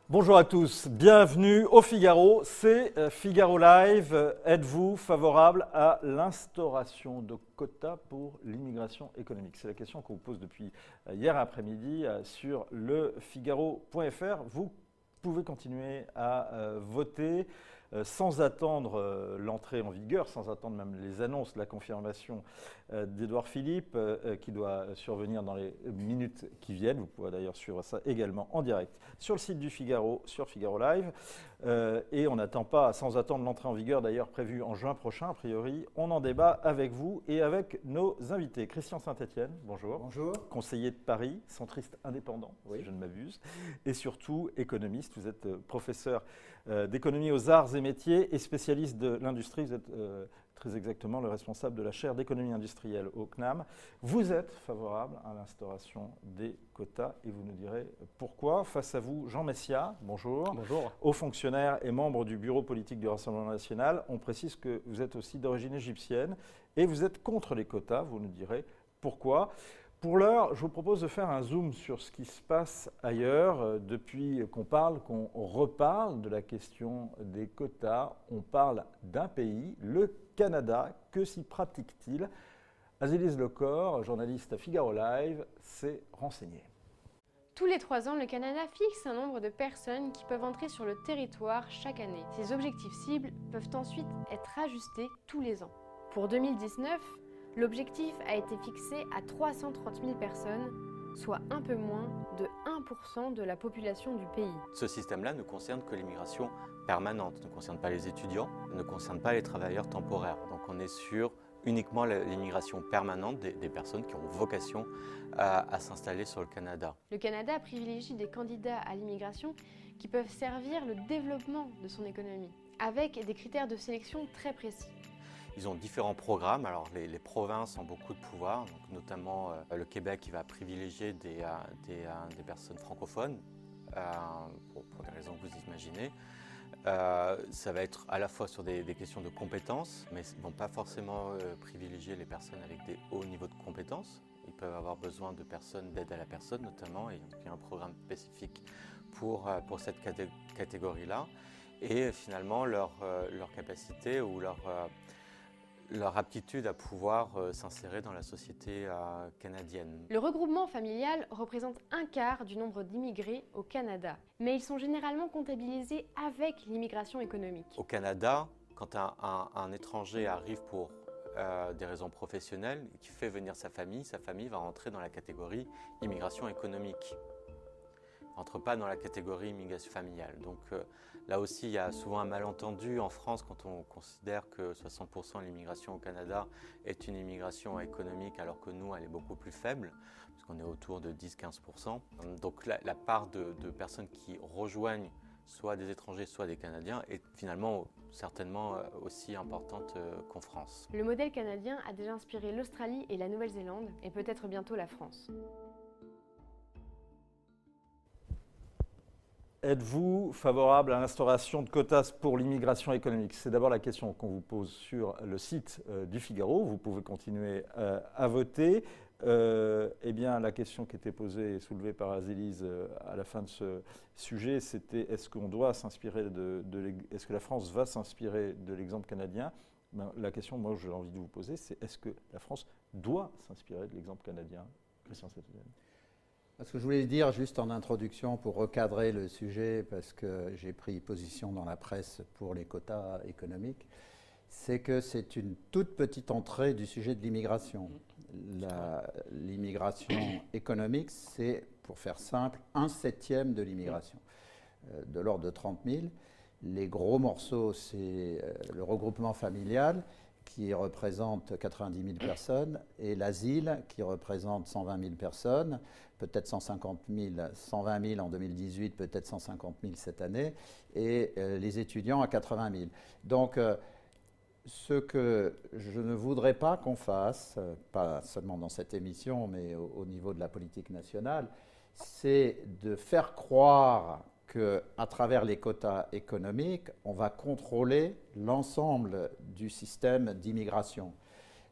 Bonjour à tous, bienvenue au Figaro, c'est Figaro Live. Êtes-vous favorable à l'instauration de quotas pour l'immigration économique? C'est la question qu'on vous pose depuis hier après-midi sur le Figaro.fr. Vous pouvez continuer à voter sans attendre l'entrée en vigueur, sans attendre même les annonces, la confirmation d'Édouard Philippe qui doit survenir dans les minutes qui viennent. Vous pourrez d'ailleurs suivre ça également en direct sur le site du Figaro, sur Figaro Live. Et on n'attend pas, sans attendre l'entrée en vigueur d'ailleurs prévue en juin prochain, a priori. On en débat avec vous et avec nos invités. Christian Saint-Etienne, bonjour. Bonjour. Conseiller de Paris, centriste indépendant, oui, si je ne m'abuse. Et surtout économiste, vous êtes professeur d'économie aux arts et métiers et spécialiste de l'industrie. Vous êtes très exactement le responsable de la chaire d'économie industrielle au CNAM. Vous êtes favorable à l'instauration des quotas et vous nous direz pourquoi. Face à vous, Jean Messia, bonjour. Bonjour. Haut fonctionnaire et membre du bureau politique du Rassemblement national. On précise que vous êtes aussi d'origine égyptienne et vous êtes contre les quotas. Vous nous direz pourquoi. Pour l'heure, je vous propose de faire un zoom sur ce qui se passe ailleurs. Depuis qu'on reparle de la question des quotas, on parle d'un pays, le Canada. Que s'y pratique-t-il? Azélise Lecor, journaliste à Figaro Live, s'est renseignée. Tous les 3 ans, le Canada fixe un nombre de personnes qui peuvent entrer sur le territoire chaque année. Ces objectifs cibles peuvent ensuite être ajustés tous les ans. Pour 2019, l'objectif a été fixé à 330 000 personnes, soit un peu moins de 1% de la population du pays. Ce système-là ne concerne que l'immigration permanente, ne concerne pas les étudiants, ne concerne pas les travailleurs temporaires. Donc on est sur uniquement l'immigration permanente des personnes qui ont vocation à s'installer sur le Canada. Le Canada privilégie des candidats à l'immigration qui peuvent servir le développement de son économie, avec des critères de sélection très précis. Ils ont différents programmes. Alors les provinces ont beaucoup de pouvoir, donc notamment le Québec qui va privilégier des personnes francophones, pour des raisons que vous imaginez. Ça va être à la fois sur des questions de compétences, mais ils ne vont pas forcément privilégier les personnes avec des hauts niveaux de compétences. Ils peuvent avoir besoin de personnes d'aide à la personne notamment, et donc il y a un programme spécifique pour cette catégorie-là. Et finalement leur capacité ou leur aptitude à pouvoir s'insérer dans la société canadienne. Le regroupement familial représente un quart du nombre d'immigrés au Canada, mais ils sont généralement comptabilisés avec l'immigration économique. Au Canada, quand un étranger arrive pour des raisons professionnelles, qui fait venir sa famille va rentrer dans la catégorie immigration économique. Elle ne rentre pas dans la catégorie immigration familiale. Donc là aussi, il y a souvent un malentendu en France quand on considère que 60% de l'immigration au Canada est une immigration économique, alors que nous, elle est beaucoup plus faible, puisqu'on est autour de 10-15%. Donc la part de personnes qui rejoignent soit des étrangers, soit des Canadiens, est finalement certainement aussi importante qu'en France. Le modèle canadien a déjà inspiré l'Australie et la Nouvelle-Zélande, et peut-être bientôt la France. Êtes-vous favorable à l'instauration de quotas pour l'immigration économique? C'est d'abord la question qu'on vous pose sur le site du Figaro. Vous pouvez continuer à voter. Eh bien, la question qui était posée et soulevée par Azélise à la fin de ce sujet, c'était est-ce qu'on doit s'inspirer est-ce que la France va s'inspirer de l'exemple canadien? Ben, la question, moi, j'ai envie de vous poser, c'est est-ce que la France doit s'inspirer de l'exemple canadien? Christian Saint-Etienne. Ce que je voulais dire juste en introduction pour recadrer le sujet, parce que j'ai pris position dans la presse pour les quotas économiques, c'est que c'est une toute petite entrée du sujet de l'immigration. L'immigration économique, c'est, pour faire simple, 1/7 de l'immigration, de l'ordre de 30 000. Les gros morceaux, c'est le regroupement familial, qui représente 90 000 personnes, et l'asile, qui représente 120 000 personnes, peut-être 150 000, 120 000 en 2018, peut-être 150 000 cette année, et les étudiants à 80 000. Donc, ce que je ne voudrais pas qu'on fasse, pas seulement dans cette émission, mais au niveau de la politique nationale, c'est de faire croire qu'à travers les quotas économiques, on va contrôler l'ensemble du système d'immigration.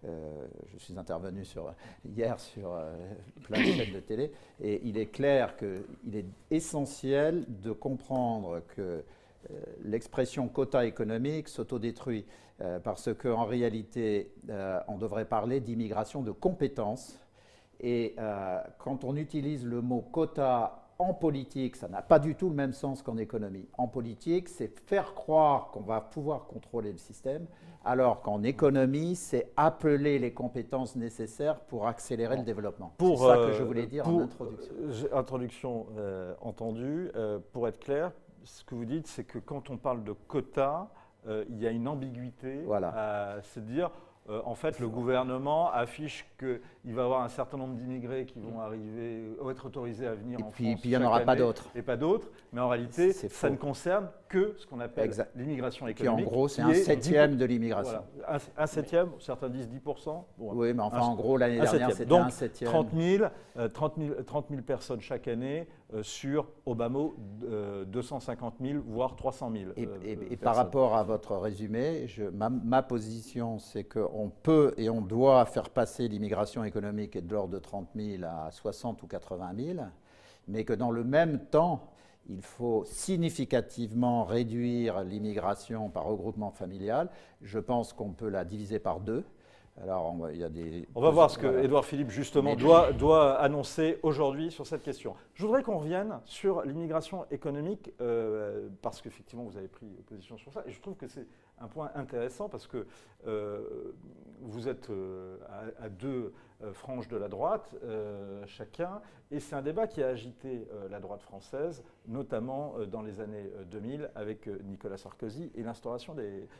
Je suis intervenu hier sur plein de chaînes de télé, et il est clair qu'il est essentiel de comprendre que l'expression quota économique s'autodétruit, parce qu'en réalité, on devrait parler d'immigration de compétences. Et quand on utilise le mot quota en politique, ça n'a pas du tout le même sens qu'en économie. En politique, c'est faire croire qu'on va pouvoir contrôler le système, alors qu'en économie, c'est appeler les compétences nécessaires pour accélérer le développement. C'est ça que je voulais dire en introduction. Introduction entendue. Pour être clair, ce que vous dites, c'est que quand on parle de quota, il y a une ambiguïté. Voilà. C'est de dire, en fait, le gouvernement affiche qu'il va y avoir un certain nombre d'immigrés qui vont arriver, être autorisés à venir en France. Et puis il n'y en aura pas d'autres. Et pas d'autres. Mais en réalité, ça ne concerne que ce qu'on appelle l'immigration économique. Qui en gros, c'est un septième de l'immigration. Voilà. Un septième, certains disent 10%. Bon, oui, mais enfin, en gros, l'année dernière, c'était un septième. 30 000 personnes chaque année sur, au bas mot, 250 000, voire 300 000 Et par rapport à votre résumé, ma position, c'est qu'on peut et on doit faire passer l'immigration économique de l'ordre de 30 000 à 60 ou 80 000, mais que dans le même temps, il faut significativement réduire l'immigration par regroupement familial. Je pense qu'on peut la diviser par 2. Alors, on va voir ce que Édouard Philippe, justement, doit annoncer aujourd'hui sur cette question. Je voudrais qu'on revienne sur l'immigration économique, parce qu'effectivement, vous avez pris position sur ça. Et je trouve que c'est un point intéressant, parce que vous êtes à deux franges de la droite, chacun. Et c'est un débat qui a agité la droite française, notamment dans les années 2000, avec Nicolas Sarkozy et l'instauration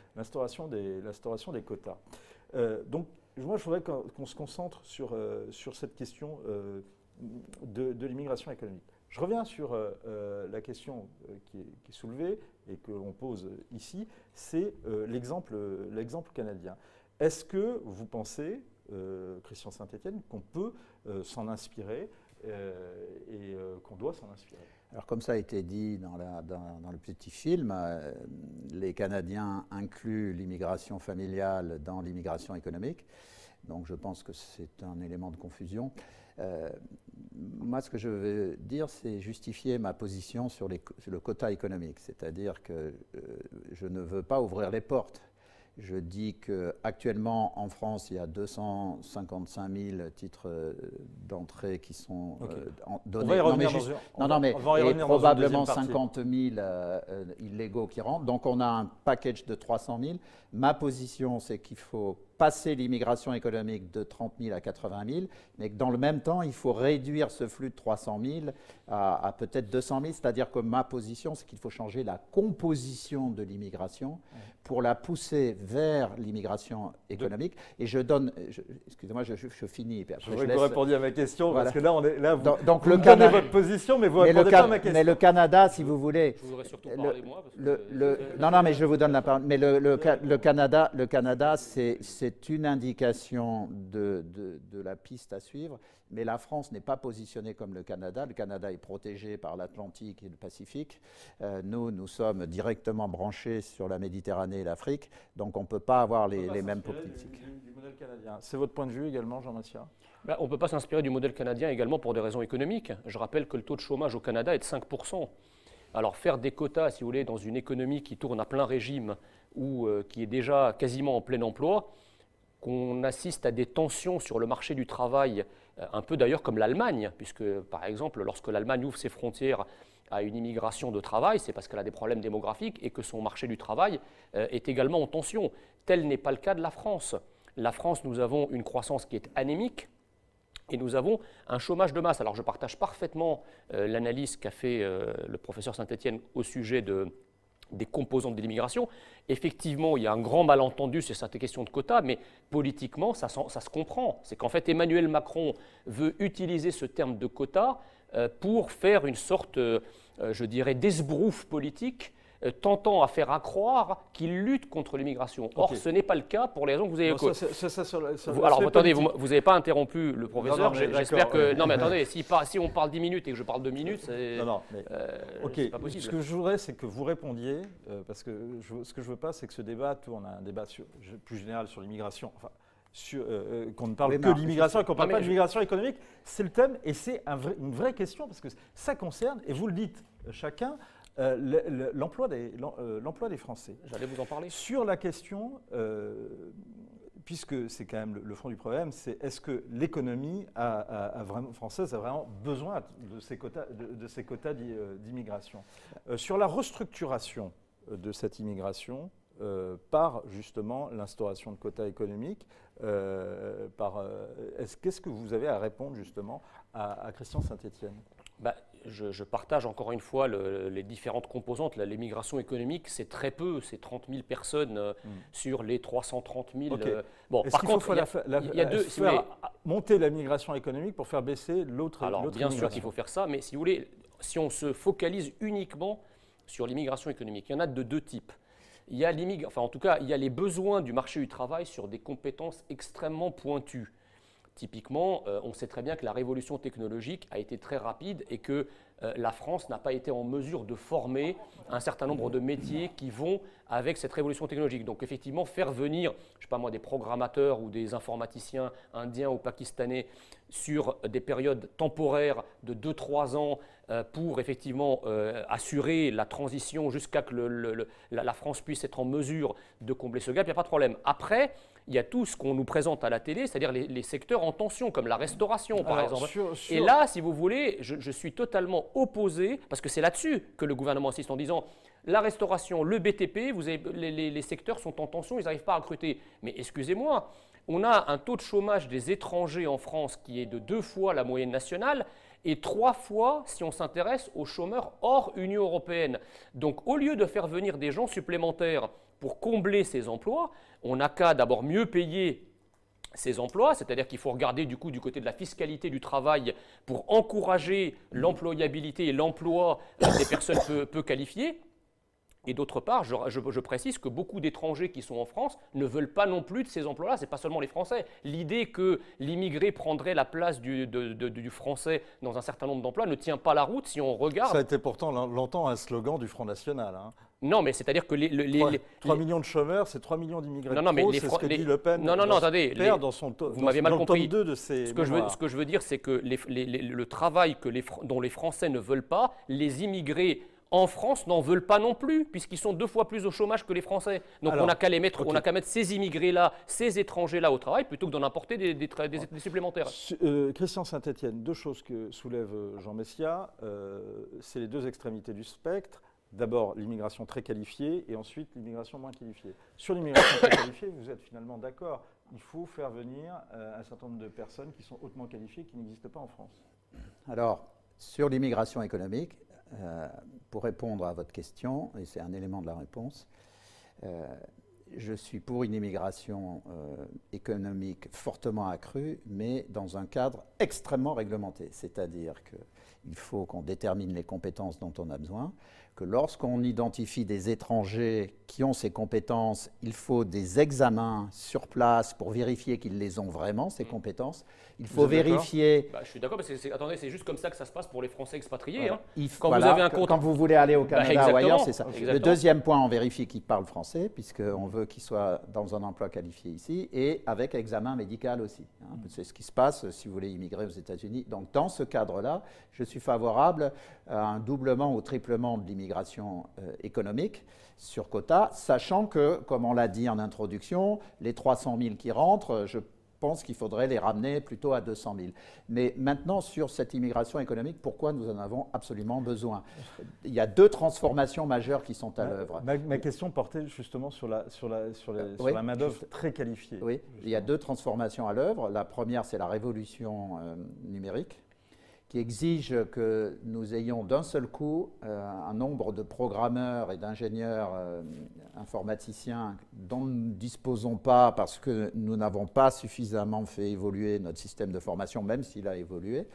des quotas. Donc, moi, je voudrais qu'on se concentre sur cette question de l'immigration économique. Je reviens sur la question qui est soulevée et que l'on pose ici, c'est l'exemple canadien. Est-ce que vous pensez, Christian Saint-Étienne, qu'on peut s'en inspirer et qu'on doit s'en inspirer? Alors, comme ça a été dit dans le petit film, les Canadiens incluent l'immigration familiale dans l'immigration économique. Donc, je pense que c'est un élément de confusion. Moi, ce que je veux dire, c'est justifier ma position sur le quota économique. C'est-à-dire que je ne veux pas ouvrir les portes. Je dis qu'actuellement, en France, il y a 255 000 titres d'entrée qui sont donnés. On va y revenir et probablement 50 000 illégaux qui rentrent. Donc, on a un package de 300 000. Ma position, c'est qu'il faut passer l'immigration économique de 30 000 à 80 000, mais que dans le même temps, il faut réduire ce flux de 300 000 à peut-être 200 000. C'est-à-dire que ma position, c'est qu'il faut changer la composition de l'immigration pour la pousser vers l'immigration économique. Et je donne... Excusez-moi, je finis. Je voudrais que vous répondiez à ma question, parce que là, vous le donnez votre position, mais vous ne répondez pas à ma question. Mais le Canada, si vous voulez... Je voudrais surtout parler, moi. Non, mais je vous donne la parole. Mais le Canada, c'est une indication de la piste à suivre, mais la France n'est pas positionnée comme le Canada. Le Canada est protégé par l'Atlantique et le Pacifique. Nous sommes directement branchés sur la Méditerranée et l'Afrique, donc on ne peut pas avoir les mêmes politiques. Du modèle canadien. C'est votre point de vue également, Jean Massia? On ne peut pas s'inspirer du modèle canadien également pour des raisons économiques. Je rappelle que le taux de chômage au Canada est de 5%. Alors faire des quotas, si vous voulez, dans une économie qui tourne à plein régime ou qui est déjà quasiment en plein emploi, qu'on assiste à des tensions sur le marché du travail, un peu d'ailleurs comme l'Allemagne, puisque par exemple, lorsque l'Allemagne ouvre ses frontières à une immigration de travail, c'est parce qu'elle a des problèmes démographiques et que son marché du travail est également en tension. Tel n'est pas le cas de la France. La France, nous avons une croissance qui est anémique et nous avons un chômage de masse. Alors je partage parfaitement l'analyse qu'a fait le professeur Saint-Étienne au sujet des composantes de l'immigration. Effectivement, il y a un grand malentendu sur cette question de quotas, mais politiquement, ça se comprend. C'est qu'en fait, Emmanuel Macron veut utiliser ce terme de quota pour faire une sorte, je dirais, d'esbrouf politique, tentant à faire accroire qu'il lutte contre l'immigration. Or, ce n'est pas le cas pour les raisons que vous avez évoquées. Alors, attendez, vous n'avez pas interrompu le professeur. J'espère que... Non, mais attendez, si on parle 10 minutes et que je parle 2 minutes, c'est pas possible. Ce que je voudrais, c'est que vous répondiez, parce que ce que je ne veux pas, c'est que ce débat tourne à un débat plus général sur l'immigration. Enfin, qu'on ne parle Oui, que mais d'immigration et qu'on ne parle non, pas mais d'immigration économique. C'est le thème et c'est une vraie question parce que ça concerne, et vous le dites chacun, l'emploi des Français. J'allais vous en parler. Sur la question, puisque c'est quand même le fond du problème, c'est est-ce que l'économie française a vraiment besoin de ces quotas d'immigration. Sur la restructuration de cette immigration, par justement l'instauration de quotas économiques, qu'est-ce que vous avez à répondre justement à Christian Saint-Etienne? Je partage encore une fois les différentes composantes. L'immigration économique, c'est très peu, c'est 30 000 personnes sur les 330 000. Okay. Bon, par contre, il y a deux. Si vous voulez, monter la migration économique pour faire baisser l'autre. Alors, bien sûr qu'il faut faire ça, mais si vous voulez, si on se focalise uniquement sur l'immigration économique, il y en a de deux types. Il y a il y a les besoins du marché du travail sur des compétences extrêmement pointues. Typiquement, on sait très bien que la révolution technologique a été très rapide et que la France n'a pas été en mesure de former un certain nombre de métiers qui vont avec cette révolution technologique. Donc effectivement, faire venir, je sais pas moi, des programmateurs ou des informaticiens indiens ou pakistanais sur des périodes temporaires de 2-3 ans pour effectivement assurer la transition jusqu'à que la France puisse être en mesure de combler ce gap, il n'y a pas de problème. Après, il y a tout ce qu'on nous présente à la télé, c'est-à-dire les secteurs en tension, comme la restauration par exemple. Et là, si vous voulez, je suis totalement opposé, parce que c'est là-dessus que le gouvernement insiste en disant la restauration, le BTP, les secteurs sont en tension, ils n'arrivent pas à recruter. Mais excusez-moi, on a un taux de chômage des étrangers en France qui est de 2 fois la moyenne nationale et 3 fois si on s'intéresse aux chômeurs hors Union européenne. Donc au lieu de faire venir des gens supplémentaires pour combler ces emplois, on n'a qu'à d'abord mieux payer ces emplois, c'est-à-dire qu'il faut regarder du côté de la fiscalité du travail pour encourager l'employabilité et l'emploi des personnes peu qualifiées. Et d'autre part, je précise que beaucoup d'étrangers qui sont en France ne veulent pas non plus de ces emplois-là. Ce n'est pas seulement les Français. L'idée que l'immigré prendrait la place du Français dans un certain nombre d'emplois ne tient pas la route si on regarde. Ça a été pourtant longtemps un slogan du Front National. Hein. Non, mais c'est-à-dire que 3 millions de chômeurs, c'est 3 millions d'immigrés. Non, mais c'est ce que dit Le Pen. Non, attendez. Dans son vous m'avez mal compris. Tome 2 de ses ce que je veux dire, c'est que le travail dont les Français ne veulent pas, les immigrés en France n'en veulent pas non plus, puisqu'ils sont 2 fois plus au chômage que les Français. Donc on n'a qu'à mettre ces immigrés-là, ces étrangers-là au travail, plutôt que d'en apporter des supplémentaires. Christian Saint-Etienne, 2 choses que soulève Jean Messia, c'est les 2 extrémités du spectre. D'abord l'immigration très qualifiée et ensuite l'immigration moins qualifiée. Sur l'immigration très qualifiée, vous êtes finalement d'accord. Il faut faire venir un certain nombre de personnes qui sont hautement qualifiées, qui n'existent pas en France. Alors, sur l'immigration économique, pour répondre à votre question, et c'est un élément de la réponse, je suis pour une immigration économique fortement accrue, mais dans un cadre extrêmement réglementé. C'est-à-dire qu'il faut qu'on détermine les compétences dont on a besoin, que lorsqu'on identifie des étrangers qui ont ces compétences, il faut des examens sur place pour vérifier qu'ils les ont vraiment, ces compétences. Il faut vérifier… Je suis d'accord, mais attendez, c'est juste comme ça que ça se passe pour les Français expatriés. Voilà. Hein. Quand vous voulez aller au Canada ou ailleurs, c'est ça. Exactement. Le deuxième point, on vérifie qu'ils parlent français, puisqu'on veut qu'ils soient dans un emploi qualifié ici, et avec examen médical aussi. Hein. C'est ce qui se passe si vous voulez immigrer aux États-Unis. Donc dans ce cadre-là, je suis favorable à un doublement ou triplement de l'immigration économique sur quota, sachant que, comme on l'a dit en introduction, les 300 000 qui rentrent, je pense qu'il faudrait les ramener plutôt à 200 000. Mais maintenant, sur cette immigration économique, pourquoi nous en avons absolument besoin? Il y a 2 transformations majeures qui sont à l'œuvre. Ma question portait justement sur la main-d'œuvre très qualifiée. Oui, justement. Il y a 2 transformations à l'œuvre. La première, c'est la révolution numérique, qui exige que nous ayons d'un seul coup un nombre de programmeurs et d'ingénieurs informaticiens dont nous ne disposons pas parce que nous n'avons pas suffisamment fait évoluer notre système de formation, même s'il a évolué,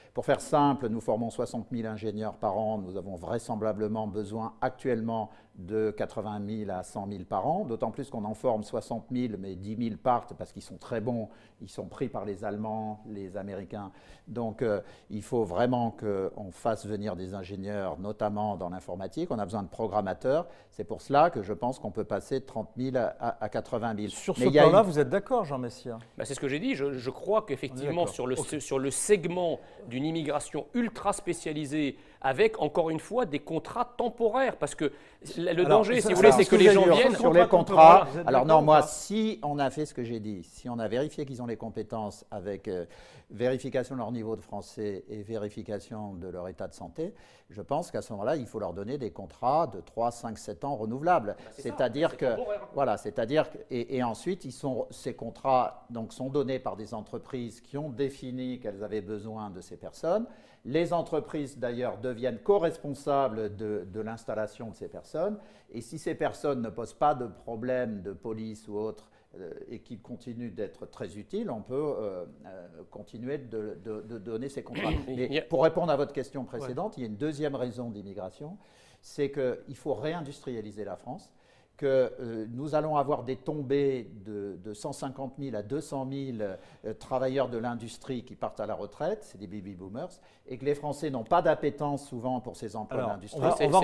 Pour faire simple, nous formons 60 000 ingénieurs par an. Nous avons vraisemblablement besoin actuellement de 80 000 à 100 000 par an, d'autant plus qu'on en forme 60 000, mais 10 000 partent parce qu'ils sont très bons, ils sont pris par les Allemands, les Américains. Donc il faut vraiment qu'on fasse venir des ingénieurs, notamment dans l'informatique. On a besoin de programmateurs. C'est pour cela que je pense qu'on peut passer de 30 000 à 80 000. Sur ce plan-là, vous êtes d'accord, Jean Messia? C'est ce que j'ai dit. Je crois qu'effectivement, sur le segment d'une immigration ultra spécialisée, avec, encore une fois, des contrats temporaires. Parce que le danger, si vous voulez, c'est que les gens viennent… Sur les contrats, alors non, moi, si on a fait ce que j'ai dit, si on a vérifié qu'ils ont les compétences avec vérification de leur niveau de français et vérification de leur état de santé, je pense qu'à ce moment-là, il faut leur donner des contrats de 3, 5, 7 ans renouvelables. C'est-à-dire que… Voilà, c'est-à-dire… Et ensuite, ces contrats donc, sont donnés par des entreprises qui ont défini qu'elles avaient besoin de ces personnes. Les entreprises, d'ailleurs, deviennent co-responsables de l'installation de ces personnes. Et si ces personnes ne posent pas de problème de police ou autre et qu'ils continuent d'être très utiles, on peut continuer de donner ces contrats. Mais pour répondre à votre question précédente, il y a une deuxième raison d'immigration, c'est qu'il faut réindustrialiser la France, que nous allons avoir des tombées de 150 000 à 200 000 travailleurs de l'industrie qui partent à la retraite, c'est des baby boomers, et que les Français n'ont pas d'appétence souvent pour ces emplois d'industrie.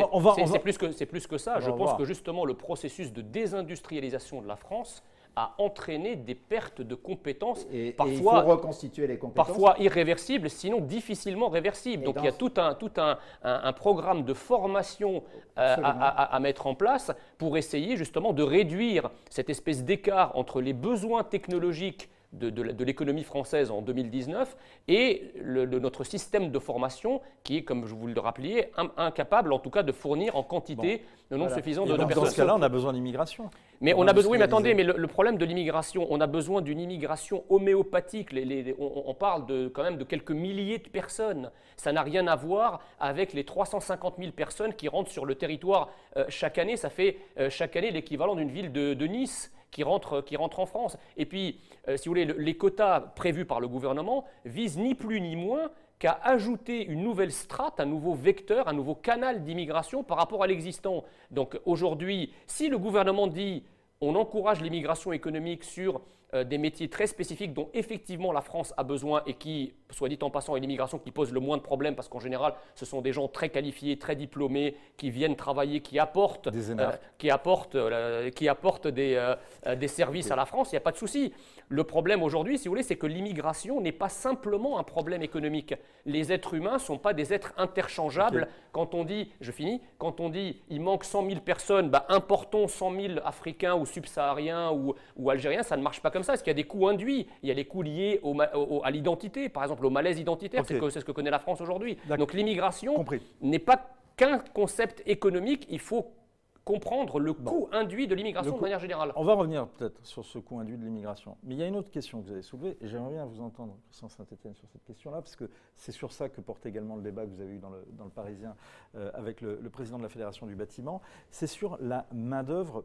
C'est plus que ça. Je pense que justement le processus de désindustrialisation de la France a entraîné des pertes de compétences, parfois, il faut reconstituer les compétences. Parfois irréversibles, sinon difficilement réversibles. Donc il y a tout un programme de formation à mettre en place pour essayer justement de réduire cette espèce d'écart entre les besoins technologiques de l'économie française en 2019 et notre système de formation qui est, comme vous le rappeliez, incapable en tout cas de fournir en quantité non suffisante de personnes. Dans ce cas-là, on a besoin d'immigration. Mais on a besoin, oui, mais attendez, mais le problème de l'immigration, on a besoin d'une immigration homéopathique. On parle quand même de quelques milliers de personnes. Ça n'a rien à voir avec les 350 000 personnes qui rentrent sur le territoire chaque année. Ça fait chaque année l'équivalent d'une ville de Nice qui rentre en France. Et puis, si vous voulez, les quotas prévus par le gouvernement visent ni plus ni moins qu'à ajouter une nouvelle strate, un nouveau vecteur, un nouveau canal d'immigration par rapport à l'existant. Donc aujourd'hui, si le gouvernement dit on encourage l'immigration économique sur des métiers très spécifiques dont effectivement la France a besoin et qui, soit dit en passant, est l'immigration qui pose le moins de problèmes parce qu'en général, ce sont des gens très qualifiés, très diplômés, qui viennent travailler, qui apportent des services à la France, il n'y a pas de souci. Le problème aujourd'hui, si vous voulez, c'est que l'immigration n'est pas simplement un problème économique. Les êtres humains ne sont pas des êtres interchangeables. Okay. Quand on dit il manque 100 000 personnes, importons 100 000 Africains ou subsahariens ou Algériens, ça ne marche pas comme ça, parce qu'il y a des coûts induits. Il y a les coûts liés à l'identité, par exemple au malaise identitaire, okay. C'est ce que connaît la France aujourd'hui. Donc l'immigration n'est pas qu'un concept économique, il faut comprendre le coût induit de l'immigration de manière générale. On va revenir peut-être sur ce coût induit de l'immigration. Mais il y a une autre question que vous avez soulevée, et j'aimerais bien vous entendre, Christian Saint-Étienne, sur cette question-là, parce que c'est sur ça que porte également le débat que vous avez eu dans le Parisien avec le président de la Fédération du bâtiment. C'est sur la main-d'œuvre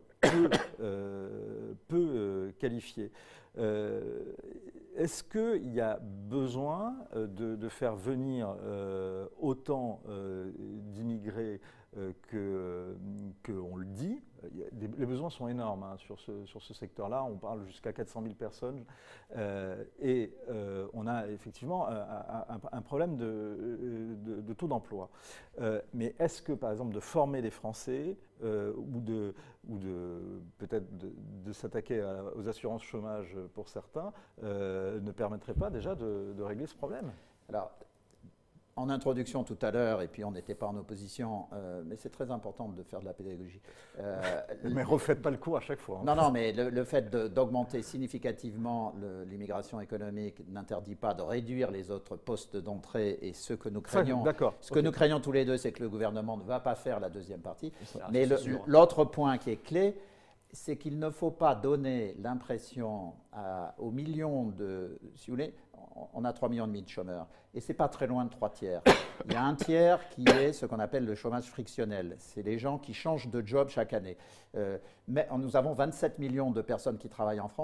peu qualifiée. Est-ce qu'il y a besoin de faire venir autant d'immigrés qu'on le dit? Les besoins sont énormes sur ce secteur-là. On parle jusqu'à 400 000 personnes. Et on a effectivement un problème de taux d'emploi. Mais est-ce que, par exemple, de former des Français ou peut-être de s'attaquer aux assurances chômage pour certains ne permettrait pas déjà de régler ce problème? Alors, en introduction tout à l'heure, et puis on n'était pas en opposition, mais c'est très important de faire de la pédagogie. Mais refaites pas le coup à chaque fois. Non, mais le fait d'augmenter significativement l'immigration économique n'interdit pas de réduire les autres postes d'entrée, et ce que nous craignons, que nous craignons tous les deux, c'est que le gouvernement ne va pas faire la deuxième partie. Mais l'autre point qui est clé, c'est qu'il ne faut pas donner l'impression aux millions de… Si vous voulez, on a 3,5 millions de chômeurs, et ce n'est pas très loin de 3 tiers. Il y a un tiers qui est ce qu'on appelle le chômage frictionnel. C'est les gens qui changent de job chaque année. Mais nous avons 27 millions de personnes qui travaillent en France.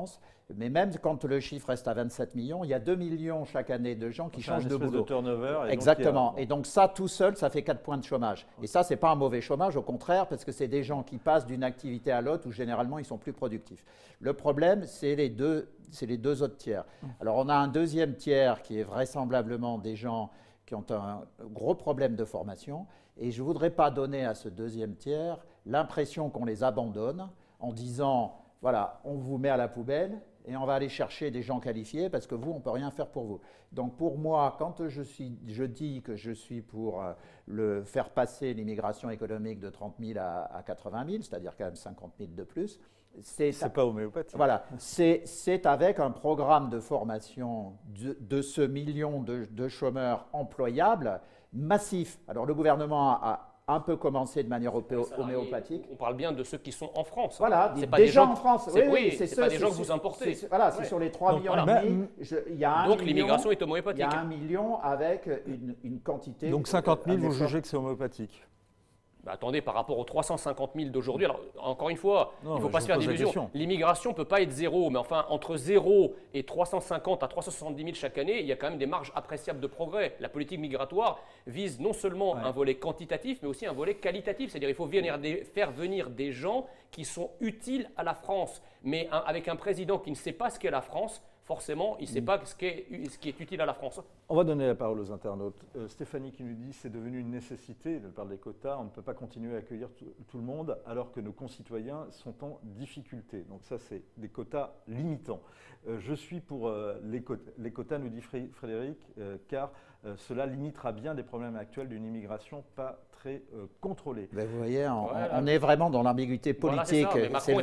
Mais même quand le chiffre reste à 27 millions, il y a 2 millions chaque année de gens qui changent de boulot. De turnover. Exactement. Et donc ça, tout seul, ça fait 4 points de chômage. Et ça, ce n'est pas un mauvais chômage, au contraire, parce que c'est des gens qui passent d'une activité à l'autre où généralement ils sont plus productifs. Le problème, c'est les deux autres tiers. Alors on a un deuxième tiers qui est vraisemblablement des gens qui ont un gros problème de formation. Et je ne voudrais pas donner à ce deuxième tiers l'impression qu'on les abandonne en disant, voilà, on vous met à la poubelle et on va aller chercher des gens qualifiés parce que vous, on ne peut rien faire pour vous. Donc pour moi, quand je dis que je suis pour faire passer l'immigration économique de 30 000 à 80 000, c'est-à-dire quand même 50 000 de plus, c'est pas homéopathique. Voilà, c'est avec un programme de formation de ce million de chômeurs employables massif. Alors le gouvernement a un peu commencé de manière homéopathique. On parle bien de ceux qui sont en France. Voilà, déjà en France. Oui, c'est pas des gens que vous importez. Voilà, c'est sur les 3 millions et demi. Il y a donc l'immigration est homéopathique. Il y a 1 million avec une quantité. Donc 50 000, vous jugez que c'est homéopathique? Bah, attendez, par rapport aux 350 000 d'aujourd'hui, alors encore une fois, il ne faut pas se faire d'illusions. L'immigration ne peut pas être zéro, mais enfin, entre 0 et 350 à 370 000 chaque année, il y a quand même des marges appréciables de progrès. La politique migratoire vise non seulement un volet quantitatif, mais aussi un volet qualitatif. C'est-à-dire qu'il faut faire venir des gens qui sont utiles à la France. Mais avec un président qui ne sait pas ce qu'est la France, forcément, il ne sait pas ce qui est utile à la France. On va donner la parole aux internautes. Stéphanie qui nous dit que c'est devenu une nécessité, elle parle des quotas, on ne peut pas continuer à accueillir tout le monde alors que nos concitoyens sont en difficulté. Donc ça, c'est des quotas limitants. Je suis pour les quotas, nous dit Frédéric, car cela limitera bien des problèmes actuels d'une immigration pas très contrôlée. Ben vous voyez, on est vraiment dans l'ambiguïté politique. Voilà, c'est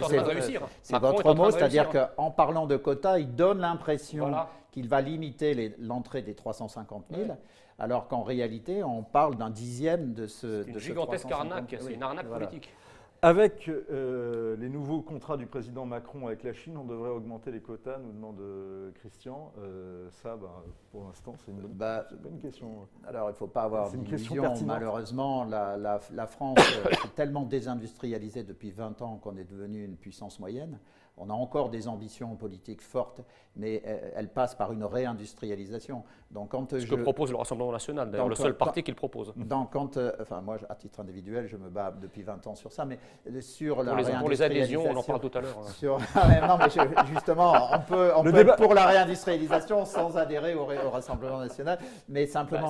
votre mot, c'est-à-dire qu'en parlant de quotas, il donne l'impression qu'il va limiter l'entrée des 350 000, alors qu'en réalité, on parle d'un dixième de ce. C'est une gigantesque arnaque, c'est une arnaque politique. Avec les nouveaux contrats du président Macron avec la Chine, on devrait augmenter les quotas, nous demande Christian. Pour l'instant, c'est une bonne question. Alors, il ne faut pas avoir d'illusion. Malheureusement, la France est tellement désindustrialisée depuis 20 ans qu'on est devenu une puissance moyenne. On a encore des ambitions politiques fortes, mais elles passent par une réindustrialisation. Donc, ce que propose le Rassemblement national, d'ailleurs, le seul parti qu'il propose. Moi, à titre individuel, je me bats depuis 20 ans sur ça, mais sur la réindustrialisation… Pour les adhésions, on en parle tout à l'heure. Non, mais justement, on peut être pour la réindustrialisation sans adhérer au Rassemblement national, mais simplement…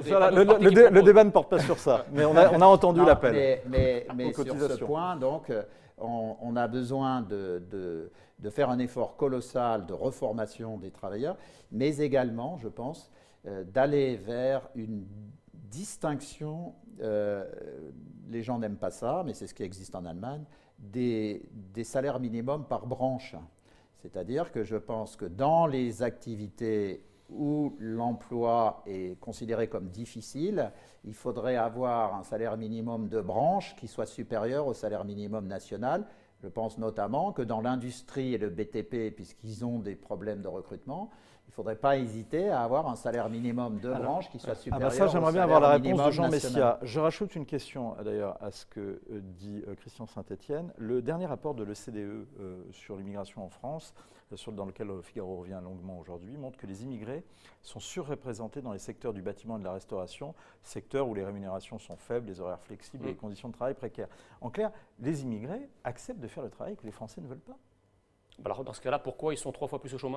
Le débat ne porte pas sur ça, mais on a entendu l'appel. Mais sur ce point, donc… On a besoin de faire un effort colossal de reformation des travailleurs, mais également, je pense, d'aller vers une distinction, les gens n'aiment pas ça, mais c'est ce qui existe en Allemagne, des salaires minimums par branche. C'est-à-dire que je pense que dans les activités où l'emploi est considéré comme difficile, il faudrait avoir un salaire minimum de branche qui soit supérieur au salaire minimum national. Je pense notamment que dans l'industrie et le BTP, puisqu'ils ont des problèmes de recrutement, il ne faudrait pas hésiter à avoir un salaire minimum de branche qui soit supérieur au salaire minimum national. J'aimerais bien avoir la réponse de Jean Messia. Je rajoute une question d'ailleurs à ce que dit Christian Saint-Etienne. Le dernier rapport de l'OCDE sur l'immigration en France, dans lequel Figaro revient longuement aujourd'hui, montre que les immigrés sont surreprésentés dans les secteurs du bâtiment et de la restauration, secteurs où les rémunérations sont faibles, les horaires flexibles et les conditions de travail précaires. En clair, les immigrés acceptent de faire le travail que les Français ne veulent pas. Alors dans ce cas-là, pourquoi ils sont 3 fois plus au chômage ?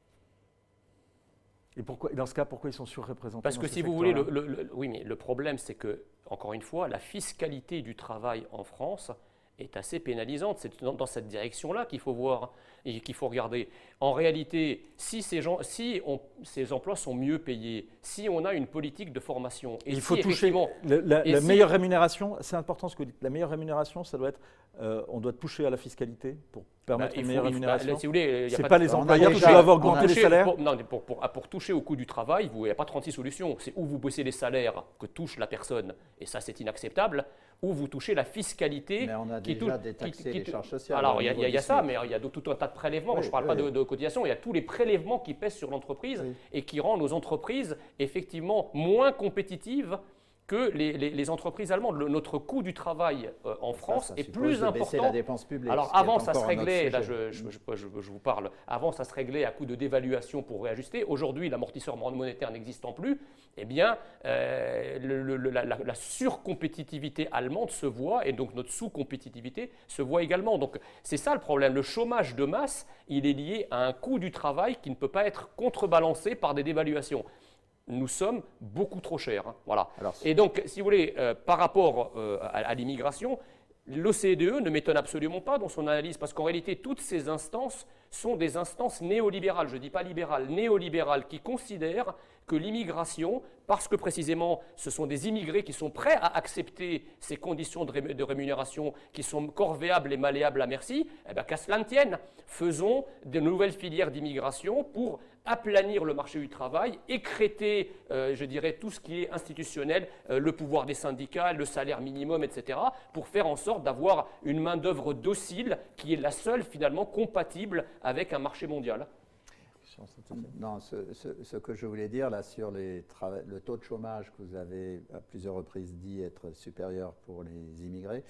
Et dans ce cas, pourquoi ils sont surreprésentés? Parce que si vous voulez, oui, mais le problème, c'est que, encore une fois, la fiscalité du travail en France est assez pénalisante. C'est dans cette direction-là qu'il faut voir et qu'il faut regarder. En réalité, si ces emplois sont mieux payés, si on a une politique de formation… Et il faut toucher la meilleure rémunération, c'est important ce que vous dites, la meilleure rémunération, ça doit être, on doit toucher à la fiscalité pour permettre une meilleure rémunération. Si vous voulez, ce n'est pas les employeurs qui doivent augmenter les salaires. Pour toucher au coût du travail, il n'y a pas 36 solutions. C'est où vous bossez les salaires que touche la personne, et ça c'est inacceptable, ou vous touchez la fiscalité… Mais on a déjà détaxé les charges sociales. Alors il y a ça, mais il y a tout un tas de prélèvements. Je ne parle pas de cotisation, il y a tous les prélèvements qui pèsent sur l'entreprise et qui rendent nos entreprises effectivement moins compétitives que les entreprises allemandes. Notre coût du travail en France est plus important. La dépense publique. Alors avant, ça se réglait, là je vous parle, avant ça se réglait à coup de dévaluation pour réajuster. Aujourd'hui, l'amortisseur monétaire n'existant plus, eh bien la surcompétitivité allemande se voit et donc notre sous-compétitivité se voit également. Donc c'est ça le problème. Le chômage de masse, il est lié à un coût du travail qui ne peut pas être contrebalancé par des dévaluations. Nous sommes beaucoup trop chers. Hein, voilà. Et donc, si vous voulez, par rapport à l'immigration, l'OCDE ne m'étonne absolument pas dans son analyse, parce qu'en réalité, toutes ces instances sont des instances néolibérales, je ne dis pas libérales, néolibérales, qui considèrent que l'immigration, parce que précisément ce sont des immigrés qui sont prêts à accepter ces conditions de rémunération qui sont corvéables et malléables à merci, eh bien qu'à cela ne tienne, faisons de nouvelles filières d'immigration pour aplanir le marché du travail, écrêter, je dirais, tout ce qui est institutionnel, le pouvoir des syndicats, le salaire minimum, etc., pour faire en sorte d'avoir une main-d'œuvre docile qui est la seule finalement compatible avec un marché mondial. Non, ce que je voulais dire là sur le taux de chômage que vous avez à plusieurs reprises dit être supérieur pour les immigrés,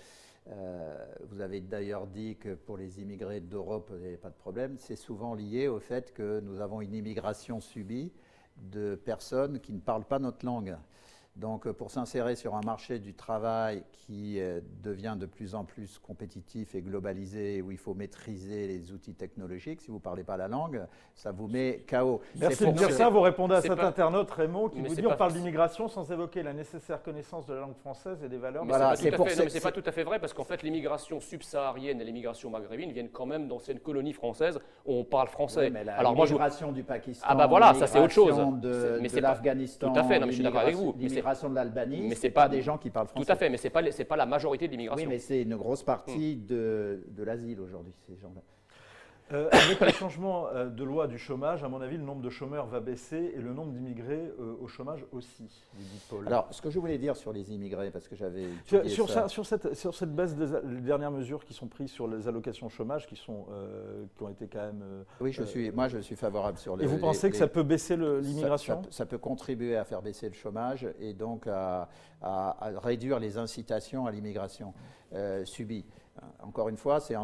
vous avez d'ailleurs dit que pour les immigrés d'Europe, il n'y avait pas de problème. C'est souvent lié au fait que nous avons une immigration subie de personnes qui ne parlent pas notre langue. Donc, pour s'insérer sur un marché du travail qui devient de plus en plus compétitif et globalisé, où il faut maîtriser les outils technologiques, si vous ne parlez pas la langue, ça vous met KO. Merci de dire ça. Vous répondez à cet internaute, Raymond, qui vous dit on parle d'immigration sans évoquer la nécessaire connaissance de la langue française et des valeurs. Voilà, c'est pas tout à fait vrai, parce qu'en fait, l'immigration subsaharienne et l'immigration maghrébine viennent quand même d'anciennes colonies françaises où on parle français. Oui, mais l'immigration du Pakistan, ah bah voilà, ça c'est autre chose. De l'Afghanistan, tout à fait, non, mais je suis d'accord avec vous. L'immigration de l'Albanie, mais ce n'est pas des gens qui parlent français. Tout à fait, mais ce n'est pas la majorité de l'immigration. Oui, mais c'est une grosse partie de l'asile aujourd'hui, ces gens-là. Avec le changement de loi du chômage, à mon avis, le nombre de chômeurs va baisser et le nombre d'immigrés au chômage aussi, dit Paul. Alors, ce que je voulais dire sur les immigrés, parce que j'avais sur cette baisse des dernières mesures qui sont prises sur les allocations chômage, qui ont été quand même... oui, je suis favorable sur les... Et vous pensez que ça peut baisser l'immigration ? Ça peut contribuer à faire baisser le chômage et donc à réduire les incitations à l'immigration subie. Encore une fois, c'est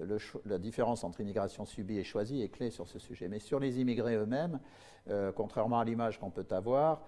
la différence entre immigration subie et choisie est clé sur ce sujet. Mais sur les immigrés eux-mêmes, contrairement à l'image qu'on peut avoir,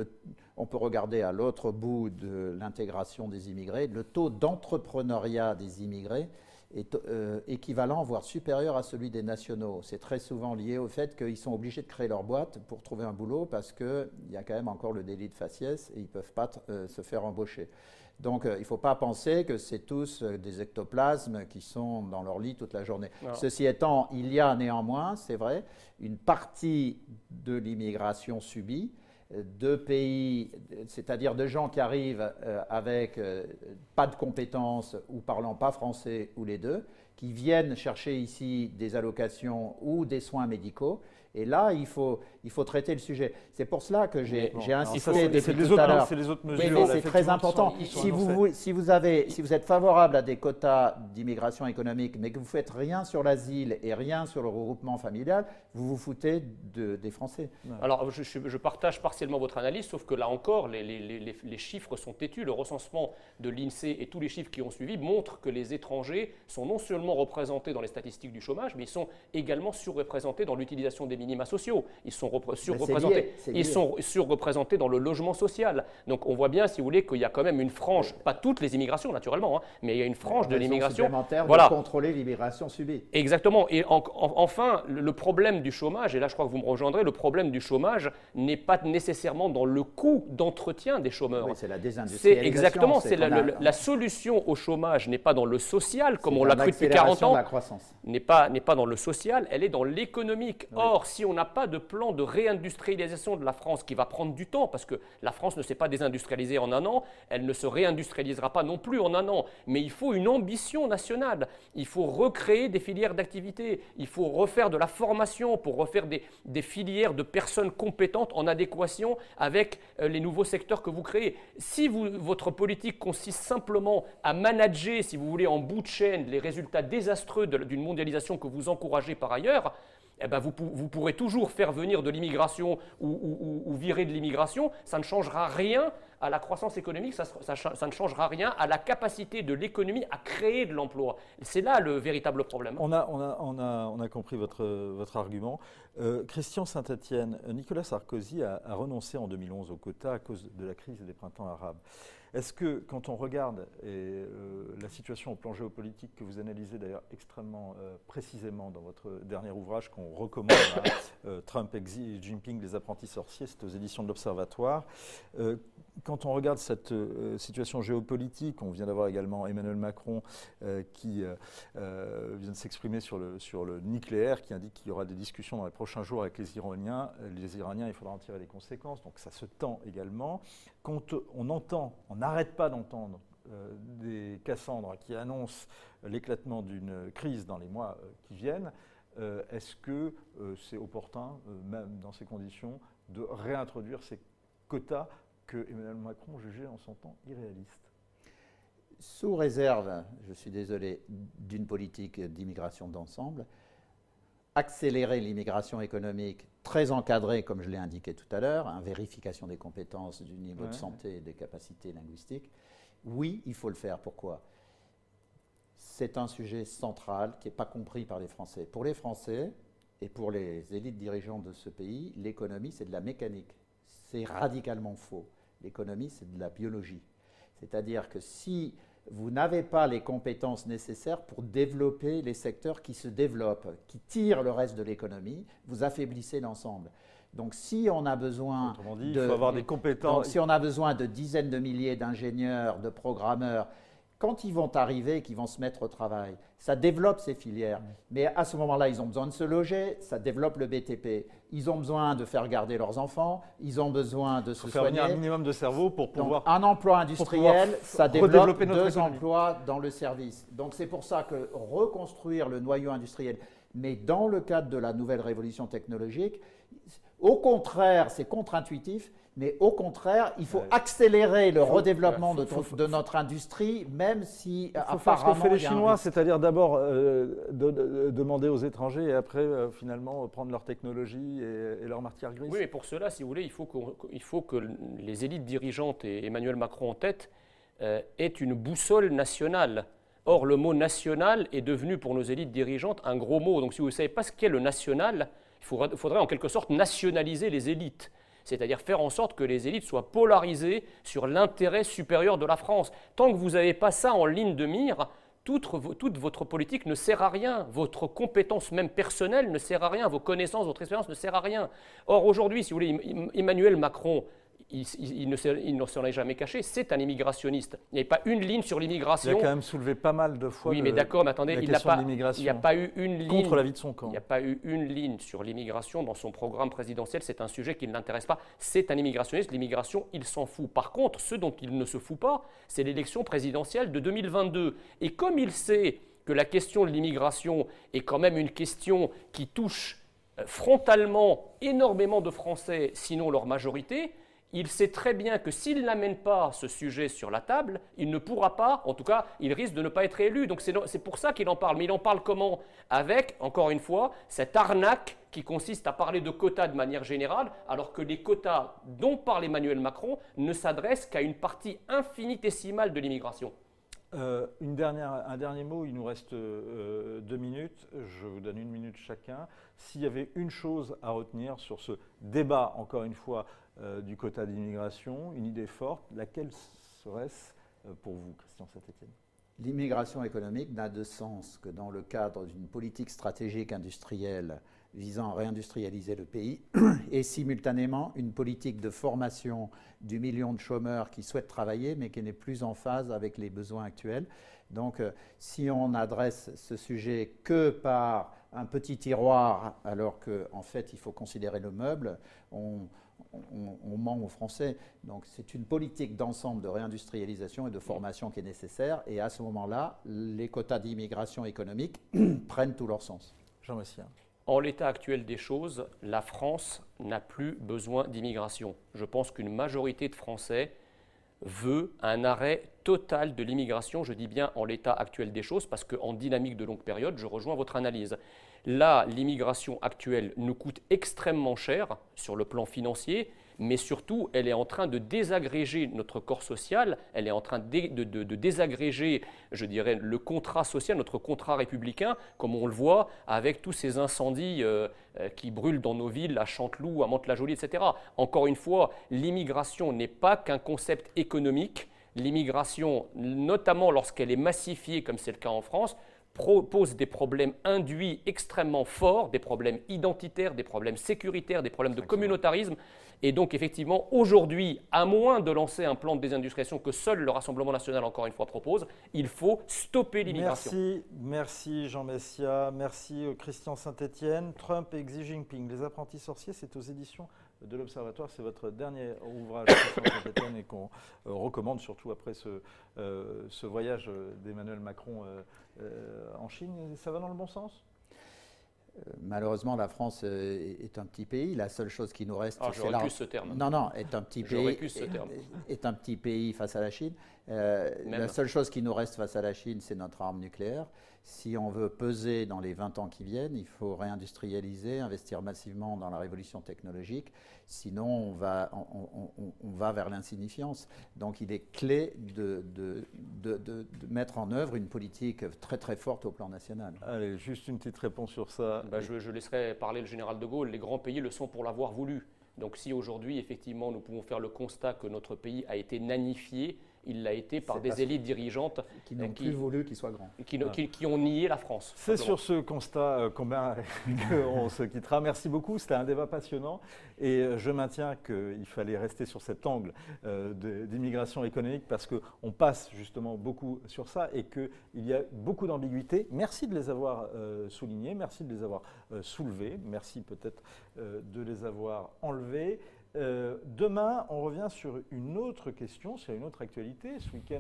on peut regarder à l'autre bout de l'intégration des immigrés, le taux d'entrepreneuriat des immigrés est équivalent, voire supérieur à celui des nationaux. C'est très souvent lié au fait qu'ils sont obligés de créer leur boîte pour trouver un boulot parce qu'il y a quand même encore le délit de faciès et ils ne peuvent pas se faire embaucher. Donc, il ne faut pas penser que c'est tous des ectoplasmes qui sont dans leur lit toute la journée. Non. Ceci étant, il y a néanmoins, c'est vrai, une partie de l'immigration subie de pays, c'est-à-dire de gens qui arrivent avec pas de compétences ou parlant pas français ou les deux, qui viennent chercher ici des allocations ou des soins médicaux. Et là, il faut traiter le sujet. C'est pour cela que j'ai insisté depuis tout à l'heure. C'est les autres mesures. Oui, c'est très important. Si vous êtes favorable à des quotas d'immigration économique, mais que vous ne faites rien sur l'asile et rien sur le regroupement familial, vous vous foutez des Français. Ouais. Alors, je partage partiellement votre analyse, sauf que là encore, les chiffres sont têtus. Le recensement de l'INSEE et tous les chiffres qui ont suivi montrent que les étrangers sont non seulement représentés dans les statistiques du chômage, mais ils sont également surreprésentés dans l'utilisation des minima sociaux. Ils sont surreprésentés dans le logement social. Donc on voit bien, si vous voulez, qu'il y a quand même une frange, pas toutes les immigrations naturellement, hein, mais il y a une frange de l'immigration. Voilà. De contrôler l'immigration subie. Exactement. Et enfin, le problème du chômage, et là je crois que vous me rejoindrez, le problème du chômage n'est pas nécessairement dans le coût d'entretien des chômeurs. Oui, c'est la désindustrialisation. Exactement. La solution au chômage n'est pas dans le social, comme on l'a cru depuis 40 ans. La croissance. N'est pas dans le social, elle est dans l'économique. Oui. Or, si on n'a pas de plan de réindustrialisation de la France, qui va prendre du temps, parce que la France ne s'est pas désindustrialisée en un an, elle ne se réindustrialisera pas non plus en un an, mais il faut une ambition nationale, il faut recréer des filières d'activité, il faut refaire de la formation pour refaire des filières de personnes compétentes en adéquation avec les nouveaux secteurs que vous créez. Si votre politique consiste simplement à manager, si vous voulez, en bout de chaîne, les résultats désastreux d'une mondialisation que vous encouragez par ailleurs, eh ben vous pourrez toujours faire venir de l'immigration ou virer de l'immigration, ça ne changera rien à la croissance économique, ça ne changera rien à la capacité de l'économie à créer de l'emploi. C'est là le véritable problème. On a compris votre argument. Christian Saint-Etienne, Nicolas Sarkozy a renoncé en 2011 au quota à cause de la crise des printemps arabes. Est-ce que, quand on regarde la situation au plan géopolitique, que vous analysez d'ailleurs extrêmement précisément dans votre dernier ouvrage qu'on recommande à Trump et Xi Jinping, les apprentis sorciers, c'est aux éditions de l'Observatoire, quand on regarde cette situation géopolitique, on vient d'avoir également Emmanuel Macron qui vient de s'exprimer sur le nucléaire, qui indique qu'il y aura des discussions dans les prochains jours avec les Iraniens. Les Iraniens, il faudra en tirer les conséquences, donc ça se tend également. Quand on n'arrête pas d'entendre des Cassandres qui annoncent l'éclatement d'une crise dans les mois qui viennent, est-ce que c'est opportun, même dans ces conditions, de réintroduire ces quotas que Emmanuel Macron jugeait en son temps irréalistes? Sous réserve, je suis désolé, d'une politique d'immigration d'ensemble, accélérer l'immigration économique très encadrée, comme je l'ai indiqué tout à l'heure, vérification des compétences, du niveau de santé et des capacités linguistiques, oui, il faut le faire. Pourquoi? C'est un sujet central qui n'est pas compris par les Français. Pour les Français et pour les élites dirigeantes de ce pays, l'économie, c'est de la mécanique. C'est radicalement faux. L'économie, c'est de la biologie. C'est-à-dire que si vous n'avez pas les compétences nécessaires pour développer les secteurs qui se développent, qui tirent le reste de l'économie, vous affaiblissez l'ensemble. Donc si on a besoin autrement dit, il faut avoir des compétences. Donc, si on a besoin de dizaines de milliers d'ingénieurs, de programmeurs, quand ils vont arriver, qu'ils vont se mettre au travail, ça développe ces filières. Mais à ce moment-là, ils ont besoin de se loger, ça développe le BTP. Ils ont besoin de faire garder leurs enfants, ils ont besoin de se soigner. Il faut faire venir un minimum de cerveau pour pouvoir... Donc, un emploi industriel, ça développe 2 emplois dans le service. Donc c'est pour ça que reconstruire le noyau industriel, mais dans le cadre de la nouvelle révolution technologique, au contraire, c'est contre-intuitif, mais au contraire, il faut accélérer le redéveloppement de notre industrie, même si apparemment... Il faut faire ce que fait les Chinois, c'est-à-dire d'abord demander aux étrangers et après, finalement, prendre leur technologie et leur matière grise. Oui, mais pour cela, si vous voulez, il faut que les élites dirigeantes et Emmanuel Macron en tête aient une boussole nationale. Or, le mot national est devenu pour nos élites dirigeantes un gros mot. Donc, si vous ne savez pas ce qu'est le national, il faudrait en quelque sorte nationaliser les élites. C'est-à-dire faire en sorte que les élites soient polarisées sur l'intérêt supérieur de la France. Tant que vous n'avez pas ça en ligne de mire, toute votre politique ne sert à rien. Votre compétence même personnelle ne sert à rien. Vos connaissances, votre expérience ne sert à rien. Or, aujourd'hui, si vous voulez, Emmanuel Macron, il ne s'en est jamais caché, c'est un immigrationniste. Il n'y avait pas une ligne sur l'immigration. Il a quand même soulevé pas mal de fois oui, mais d'accord, mais attendez, il n'y a pas eu une ligne contre l'avis de son camp. Il n'y a pas eu une ligne sur l'immigration dans son programme présidentiel. C'est un sujet qui ne l'intéresse pas. C'est un immigrationniste. L'immigration, il s'en fout. Par contre, ce dont il ne se fout pas, c'est l'élection présidentielle de 2022. Et comme il sait que la question de l'immigration est quand même une question qui touche frontalement énormément de Français, sinon leur majorité, il sait très bien que s'il n'amène pas ce sujet sur la table, il ne pourra pas, en tout cas, il risque de ne pas être élu. Donc c'est pour ça qu'il en parle. Mais il en parle comment? Avec, encore une fois, cette arnaque qui consiste à parler de quotas de manière générale, alors que les quotas dont parle Emmanuel Macron ne s'adressent qu'à une partie infinitésimale de l'immigration. Un dernier mot, il nous reste 2 minutes. Je vous donne 1 minute chacun. S'il y avait une chose à retenir sur ce débat, encore une fois, du quota d'immigration, une idée forte, laquelle serait-ce pour vous, Christian Saint-Etienne? L'immigration économique n'a de sens que dans le cadre d'une politique stratégique industrielle visant à réindustrialiser le pays et simultanément une politique de formation du million de chômeurs qui souhaitent travailler mais qui n'est plus en phase avec les besoins actuels. Donc si on adresse ce sujet que par un petit tiroir alors qu'en fait il faut considérer le meuble, on ment aux Français. Donc c'est une politique d'ensemble de réindustrialisation et de formation qui est nécessaire et à ce moment-là, les quotas d'immigration économique prennent tout leur sens. Jean Messien. En l'état actuel des choses, la France n'a plus besoin d'immigration. Je pense qu'une majorité de Français veut un arrêt totale de l'immigration, je dis bien en l'état actuel des choses, parce qu'en dynamique de longue période, je rejoins votre analyse. Là, l'immigration actuelle nous coûte extrêmement cher sur le plan financier, mais surtout, elle est en train de désagréger notre corps social, elle est en train de désagréger, je dirais, le contrat social, notre contrat républicain, comme on le voit avec tous ces incendies qui brûlent dans nos villes, à Chanteloup, à Mantes-la-Jolie, etc. Encore une fois, l'immigration n'est pas qu'un concept économique. L'immigration, notamment lorsqu'elle est massifiée, comme c'est le cas en France, pose des problèmes induits extrêmement forts, des problèmes identitaires, des problèmes sécuritaires, des problèmes de communautarisme. Et donc, effectivement, aujourd'hui, à moins de lancer un plan de désindustrialisation que seul le Rassemblement national, encore une fois, propose, il faut stopper l'immigration. Merci Jean Messia, merci Christian Saint-Etienne. Trump et Xi Jinping, les apprentis sorciers, c'est aux éditions de l'Observatoire. C'est votre dernier ouvrage, Christian Saint-Etienne, et qu'on recommande surtout après ce voyage d'Emmanuel Macron en Chine. Ça va dans le bon sens ? Malheureusement, la France est un petit pays. La seule chose qui nous reste, je récuse ce terme. Non, est un petit pays. Est un petit pays face à la Chine. La seule chose qui nous reste face à la Chine, c'est notre arme nucléaire. Si on veut peser dans les 20 ans qui viennent, il faut réindustrialiser, investir massivement dans la révolution technologique. Sinon, on va vers l'insignifiance. Donc, il est clé de mettre en œuvre une politique très très forte au plan national. Allez, juste une petite réponse sur ça. Je laisserai parler le général de Gaulle. Les grands pays le sont pour l'avoir voulu. Donc si aujourd'hui, effectivement, nous pouvons faire le constat que notre pays a été nanifié, il l'a été par des élites dirigeantes qui n'ont plus voulu qu'il soit grand. Qui ont nié la France. C'est sur ce constat qu'on se quittera. Merci beaucoup, c'était un débat passionnant. Et je maintiens qu'il fallait rester sur cet angle d'immigration économique parce qu'on passe justement beaucoup sur ça et qu'il y a beaucoup d'ambiguïtés. Merci de les avoir soulignées, merci de les avoir soulevées, merci peut-être de les avoir enlevées. Demain, on revient sur une autre question, sur une autre actualité. Ce week-end,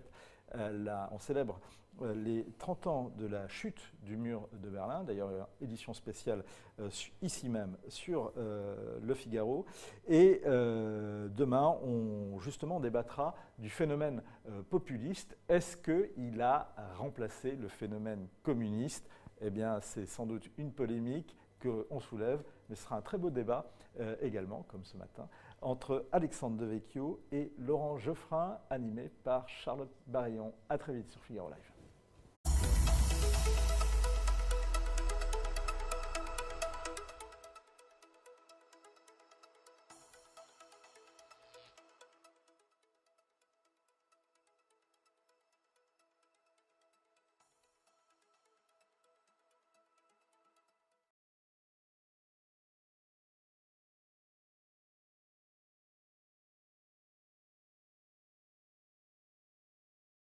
on célèbre les 30 ans de la chute du mur de Berlin. D'ailleurs, édition spéciale ici même sur Le Figaro. Et demain, on débattra du phénomène populiste. Est-ce qu'il a remplacé le phénomène communiste ? Eh bien, c'est sans doute une polémique qu'on soulève, mais ce sera un très beau débat également, comme ce matin, entre Alexandre Devecchio et Laurent Geoffrin, animé par Charlotte Barillon. À très vite sur Figaro Live.